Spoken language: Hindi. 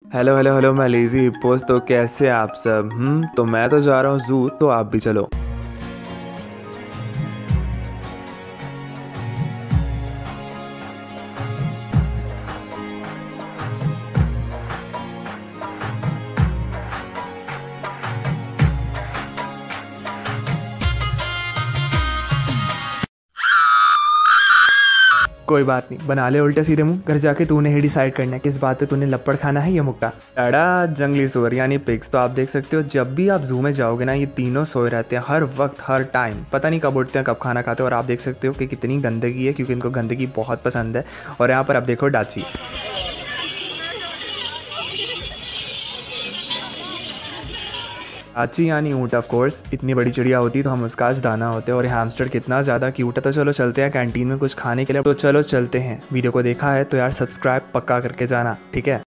हेलो हेलो हेलो, मैं लेजी हिप्पोस। तो कैसे आप सब? तो मैं तो जा रहा हूँ जू, तो आप भी चलो। कोई बात नहीं, बना ले उल्टे सीधे मुंह। घर जाके तूने ही डिसाइड करना है किस बात पे तूने लपड़ खाना है या मुक्का। टाड़ा जंगली सुअर यानी पिग्स। तो आप देख सकते हो, जब भी आप जू में जाओगे ना, ये तीनों सोए रहते हैं हर वक्त हर टाइम। पता नहीं कब उठते हैं कब खाना खाते हैं। और आप देख सकते हो कि कितनी गंदगी है, क्योंकि इनको गंदगी बहुत पसंद है। और यहाँ पर आप देखो डाची। डाची यानी ऊँट। ऑफ कोर्स इतनी बड़ी चिड़िया होती तो हम उसका आज दाना होते। और ये हैमस्टर कितना ज़्यादा क्यूट है। तो चलो चलते हैं कैंटीन में कुछ खाने के लिए। तो चलो चलते हैं। वीडियो को देखा है तो यार सब्सक्राइब पक्का करके जाना, ठीक है।